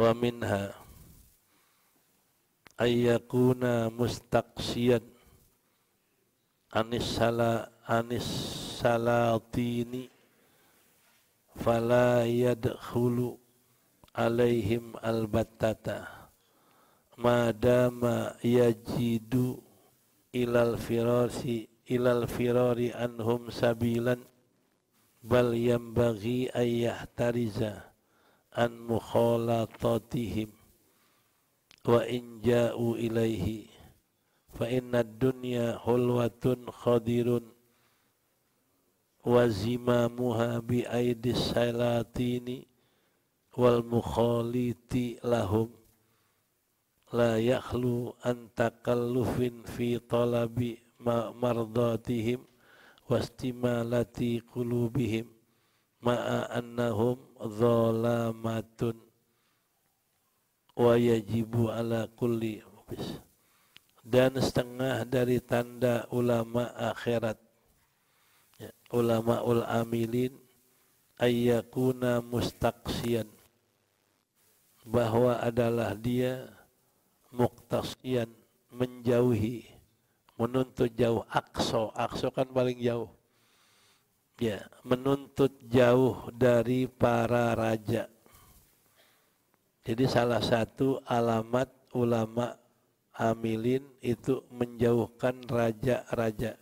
wa minha ayyakuna mustaqsiyan anis salatini fala yadkhulu alaihim albattata madama yajidu ilal firari anhum sabilan bal yambaghi ayyahtariza an mukhalatatihim wa in ja'u ilaihi fa inna dunya hulwatun khadirun wa zimamuha bi aidis salatini wal mukhaliti lahum la yakhlu an takallufin fi talabi mardatihim wastimalati qulubihim ma'a annahum dhalamatun wa yajibu ala kulli. Dan setengah dari tanda ulama akhirat, ya, ulamaul amilin, ayyakuna mustaqsiyan, bahwa adalah dia muqtasiyan, menjauhi, menuntut jauh. Aqsa kan paling jauh, ya, menuntut jauh dari para raja. Jadi salah satu alamat ulama amilin itu menjauhkan raja-raja.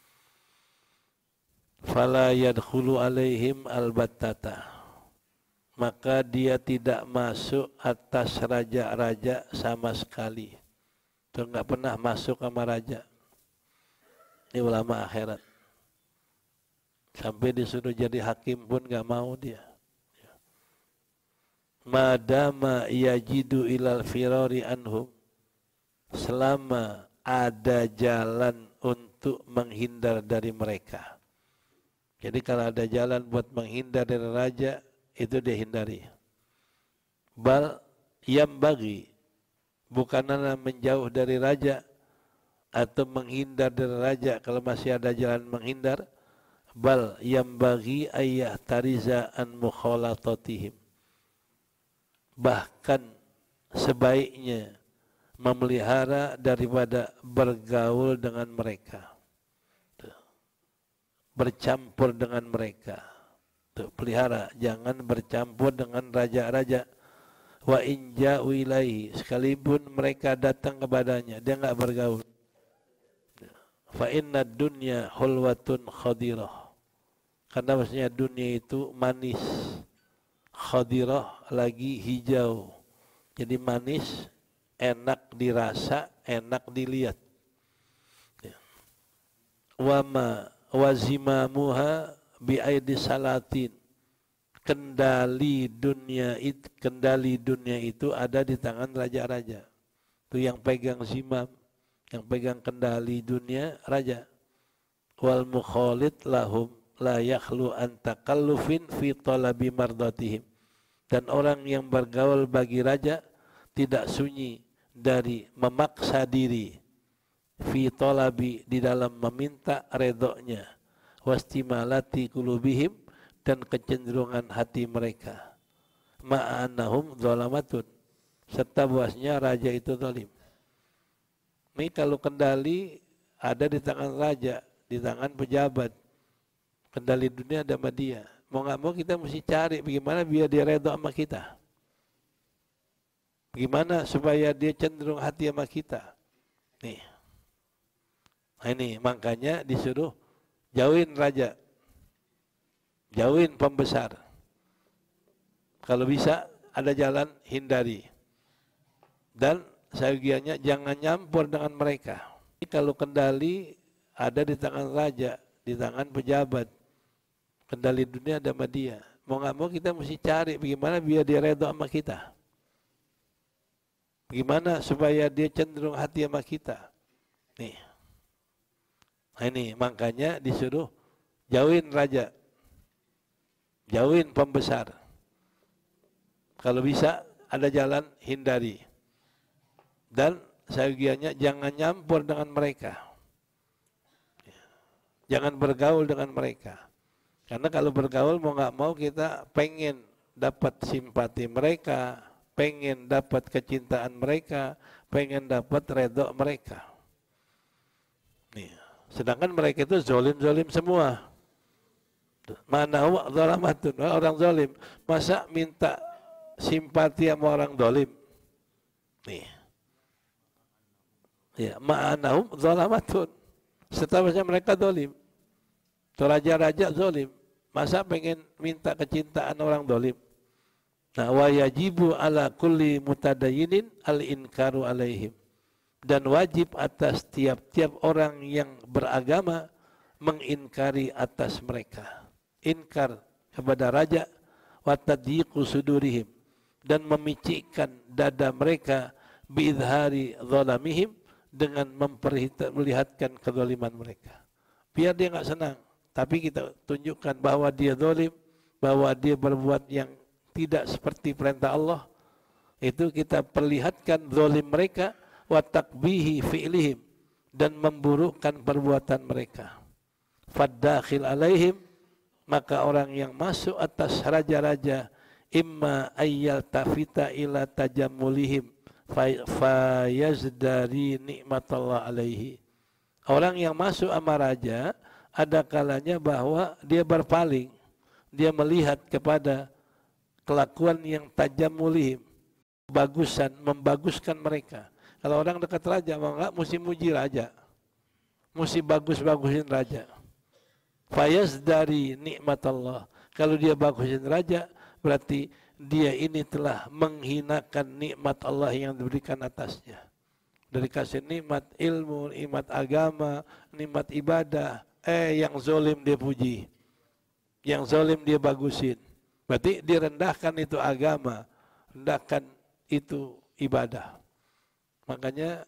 Fala yadkhulu alaihim albattata, maka dia tidak masuk atas raja-raja sama sekali. Itu enggak pernah masuk sama raja. Ini ulama akhirat. Sampai disuruh jadi hakim pun enggak mau dia. Madama yajidu ilal firari anhum, selama ada jalan untuk menghindar dari mereka. Jadi kalau ada jalan buat menghindar dari raja, itu dia hindari. Bal yambagi, bukanlah menjauh dari raja atau menghindar dari raja kalau masih ada jalan menghindar. Bal yambagi ayyahtariza an mukhalatatihim, bahkan sebaiknya memelihara daripada bergaul dengan mereka, bercampur dengan mereka. Pelihara, jangan bercampur dengan raja-raja. Wa in ja'u ilaihi, sekalipun mereka datang kepadanya, dia enggak bergaul. Fa inna dunya hulwatun khadirah, karena maksudnya dunia itu manis. Khadirah lagi hijau, jadi manis, enak dirasa, enak dilihat. Wama wazimamuha bi'aidi salatin, kendali dunia itu ada di tangan raja-raja. Itu yang pegang zimam, yang pegang kendali dunia raja. Wal mukhalid lahum la yakhlu an takallufin fi talabi mardatihim, dan orang yang bergaul bagi raja tidak sunyi dari memaksa diri fi talabi, di dalam meminta redoknya, wastimalati qulubihim, dan kecenderungan hati mereka, ma'annahum dzalamatun, serta bahwasanya raja itu zalim. Ini kalau kendali ada di tangan raja, di tangan pejabat, kendali dunia ada sama dia. Mau nggak mau kita mesti cari bagaimana biar dia redha sama kita. Bagaimana supaya dia cenderung hati sama kita. Nih. Nah ini makanya disuruh jauhin raja, jauhin pembesar. Kalau bisa ada jalan hindari. Dan seyogianya jangan nyampur dengan mereka. Kalau kendali ada di tangan raja, di tangan pejabat, kendali dunia ada sama dia. Mau nggak mau kita mesti cari bagaimana biar dia redha sama kita. Bagaimana supaya dia cenderung hati sama kita. Nih. Nah ini makanya disuruh jauhin raja, jauhin pembesar. Kalau bisa ada jalan hindari. Dan seyogianya jangan nyampur dengan mereka. Jangan bergaul dengan mereka. Karena kalau bergaul mau nggak mau kita pengen dapat simpati mereka, pengen dapat kecintaan mereka, pengen dapat redha mereka. Nih, sedangkan mereka itu zolim semua. Mana zalamatun, orang zolim. Masa minta simpati sama orang dolim? Nih, ya, ma'anahum zalamatun. Setelahnya mereka dolim. Raja-raja zolim. Masa pengen minta kecintaan orang dolim? Nah, wa yajibu ala kulli mutadayinin al-inkaru alaihim. Dan wajib atas tiap-tiap orang yang beragama mengingkari atas mereka. Inkar kepada raja wa tadyiqu sudurihim, dan memicikkan dada mereka biidhari zalamihim, dengan melihatkan kezaliman mereka. Biar dia enggak senang, tapi kita tunjukkan bahwa dia zalim, bahwa dia berbuat yang tidak seperti perintah Allah. Itu kita perlihatkan zalim mereka wa takbihi fi'lihim, dan memburukkan perbuatan mereka. Faddakhil alaihim, maka orang yang masuk atas raja-raja imma ayyal tafita ila tajammulihim fayazdari nikmatallah alaihi. Orang yang masuk sama raja ada kalanya bahwa dia berpaling, dia melihat kepada kelakuan yang tajammulihim, membaguskan mereka. Kalau orang dekat raja, enggak mesti muji raja, mesti bagus-bagusin raja. Fayazdari nikmat Allah. Kalau dia bagusin raja, berarti dia ini telah menghinakan nikmat Allah yang diberikan atasnya. Dari kasih nikmat ilmu, nikmat agama, nikmat ibadah. Yang zalim dia puji, yang zalim dia bagusin. Berarti direndahkan itu agama, rendahkan itu ibadah. Makanya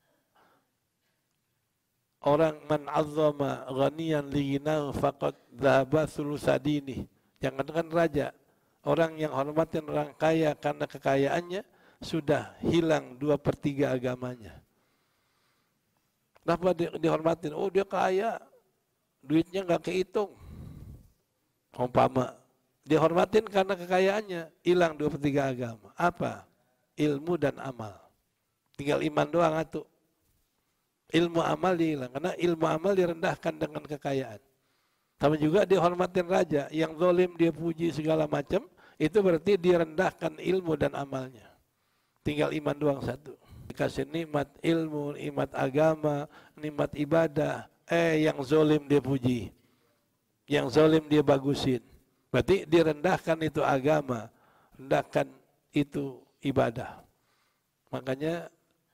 orang man azzama ghaniyan lighinahu faqad dhahaba thulusadini. Jangankan raja, orang yang hormatin orang kaya karena kekayaannya, sudah hilang 2/3 agamanya. Kenapa dihormatin? Oh, dia kaya, duitnya nggak kehitung. Umpama dihormatin karena kekayaannya, hilang 2/3 agama. Apa? Ilmu dan amal. Tinggal iman doang atuh. Ilmu amal dihilang, karena ilmu amal direndahkan dengan kekayaan. Sama juga dihormatin raja, yang zalim dia puji segala macam, itu berarti direndahkan ilmu dan amalnya. Tinggal iman doang satu. Dikasih nikmat ilmu, nikmat agama, nikmat ibadah, yang zalim dia puji, yang zalim dia bagusin. Berarti direndahkan itu agama, rendahkan itu ibadah. Makanya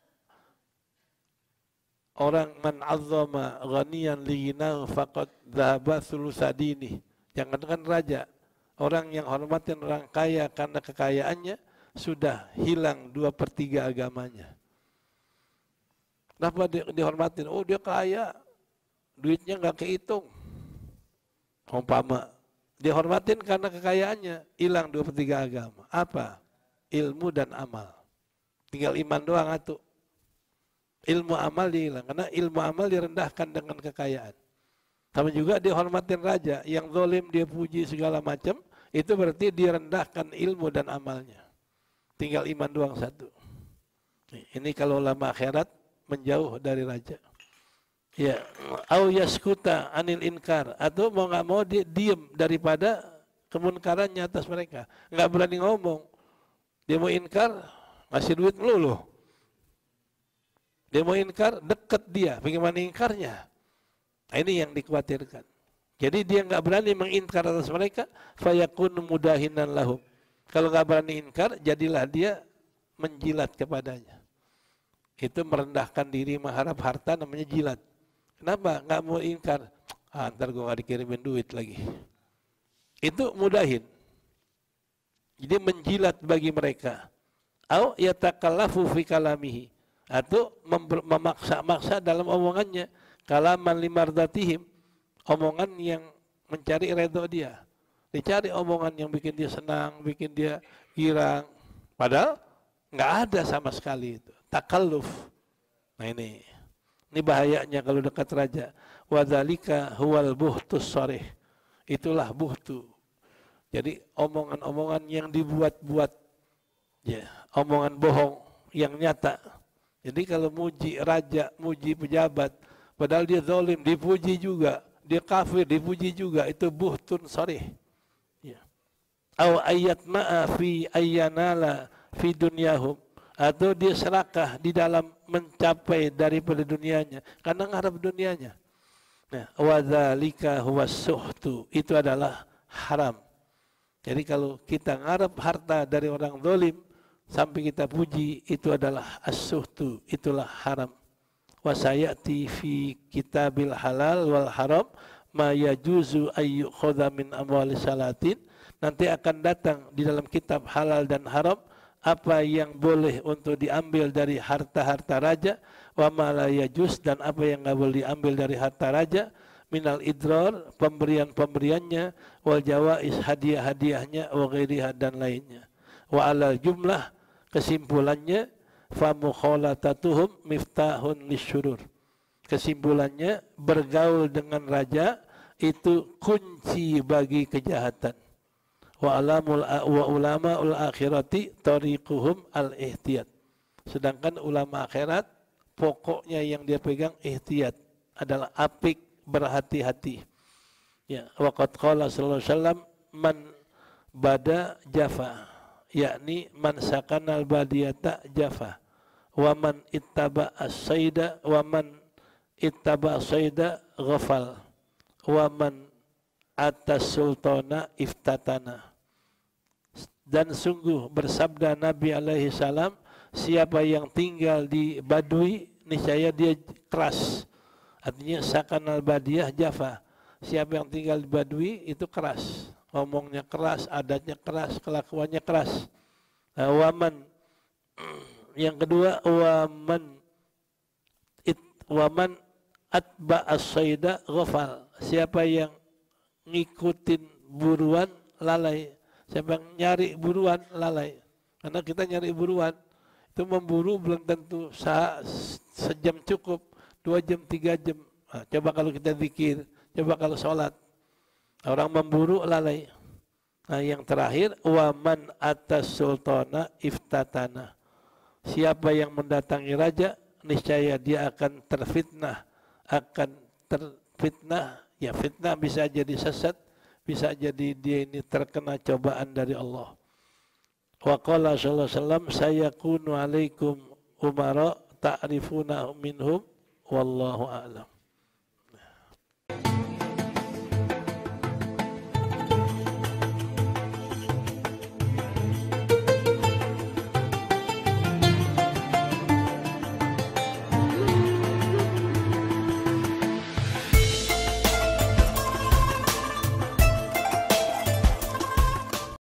orang man azzama ghaniyan lighinahu faqad dhahaba thulusadini. Jangankan raja, orang yang hormatin orang kaya karena kekayaannya, sudah hilang 2/3 agamanya. Kenapa dihormatin? Oh, dia kaya, duitnya nggak kehitung. Umpama dihormatin karena kekayaannya, hilang 2/3 agama. Apa? Ilmu dan amal. Tinggal iman doang atuh. Ilmu amal dihilang, karena ilmu amal direndahkan dengan kekayaan. Sama juga dihormatin raja, yang zalim dia puji segala macam, itu berarti direndahkan ilmu dan amalnya. Tinggal iman doang satu. Ini kalau lama akhirat menjauh dari raja. Ya, au yaskuta anil inkar, atau mau nggak mau dia diem daripada kemunkarannya atas mereka. Nggak berani ngomong. Dia mau inkar, ngasih duit melulu. Dia mau inkar, deket dia. Bagaimana ingkarnya? Nah, ini yang dikhawatirkan. Jadi dia nggak berani menginkar atas mereka, fayakun mudahinan lahum. Kalau nggak berani inkar, jadilah dia menjilat kepadanya. Itu merendahkan diri, mengharap harta, namanya jilat. Kenapa? Nggak mau inkar. Ntar gue nggak dikirimin duit lagi. Itu mudahin. Jadi menjilat bagi mereka. Au yatakallafu fi kalamihi. Atau memaksa-maksa dalam omongannya, kalaman limardatihim, omongan yang mencari redha dia. Dicari omongan yang bikin dia senang, bikin dia girang, padahal nggak ada sama sekali itu. Takalluf. Nah ini bahayanya kalau dekat raja. Wadzalika huwal buhtus sharih. Itulah buhtu. Jadi omongan-omongan yang dibuat-buat Ya, omongan bohong yang nyata. Jadi kalau muji raja, muji pejabat, padahal dia zalim, dipuji juga, dia kafir, dipuji juga, itu buhtun sharih. Ya. Aw ayat ma'a fi ayyanala fi dunyahum, atau dia serakah di dalam mencapai daripada dunianya karena ngarep dunianya. Nah, wa dzalika huwas suhtu, itu adalah haram. Jadi kalau kita ngarep harta dari orang zalim sampai kita puji, itu adalah as-suhtu, itulah haram. Wa sayati fi kitabil halal wal haram ma yajuzu ayyu khudha min amwali salatin. Nanti akan datang di dalam kitab halal dan haram apa yang boleh untuk diambil dari harta-harta raja, wa ma la yajuz, dan apa yang enggak boleh diambil dari harta raja, minal idrar, pemberian-pemberiannya, wal jawais, hadiah-hadiahnya, wa ghairiha, dan lainnya. Wa alal jumlah, kesimpulannya, fa mukhalatatuhum miftahun lisyurur. Kesimpulannya, bergaul dengan raja itu kunci bagi kejahatan. Wa ulamaul akhirati tariquhum al-ihtiyat. Sedangkan ulama akhirat pokoknya yang dia pegang ihtiyat, adalah apik, berhati-hati. Ya, waqad qala sallallahu alaihi wasallam man bada jafa, yakni man sakanal badiyata jafa, wa man ittaba as-saida, wa man ittaba as-saida ghafal, wa man atas sultana iftatana. Dan sungguh bersabda Nabi alaihi salam, siapa yang tinggal di badui niscaya dia keras. Artinya sakan al-badiyah jafa. Siapa yang tinggal di badui itu keras, ngomongnya keras, adatnya keras, kelakuannya keras. Waman, yang kedua, waman atba as-saida ghafal. Siapa yang ngikutin buruan lalai. Siapa yang nyari buruan lalai. Karena kita nyari buruan, itu memburu belum tentu sejam cukup, 2 jam, 3 jam. Nah, coba kalau kita zikir, coba kalau sholat. Orang memburu lalai. Nah, yang terakhir, waman atas sultana iftatana. Siapa yang mendatangi raja, niscaya dia akan terfitnah. Ya, fitnah bisa jadi sesat, bisa jadi dia ini terkena cobaan dari Allah. Wa qala sallallahu alaihi wasallam, sayakunu alaikum umara ta'rifuna minhum wallahu a'lam.